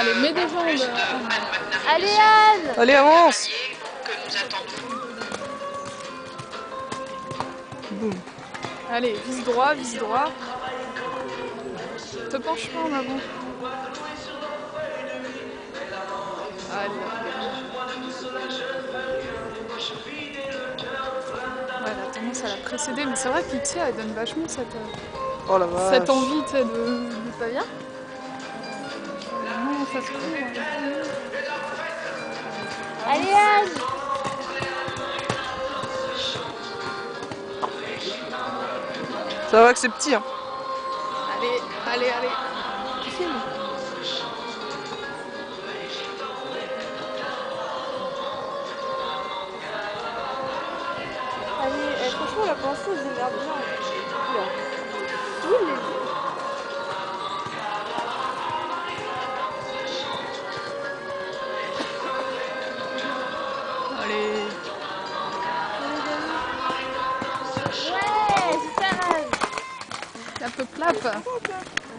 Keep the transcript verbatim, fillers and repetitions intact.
Allez, mets des jambes. Allez Anne. Allez, avance. Boum. Allez, vise droit, vise droit. Te penche pas en avant. Allez. Ouais, elle a tendance à la précéder, mais c'est vrai qu'Itia, elle donne vachement cette, Oh la vache. cette envie, tu sais, de... de... Ça vient ? Non, ça se trouve. Allez Anne. Ça va que c'est petit, hein. Allez, allez, allez. Filme. Allez, eh, franchement là pour l'instant je démerde bien. Oula. Où les... Allez. Ouais, c'est ça. Un peu clap.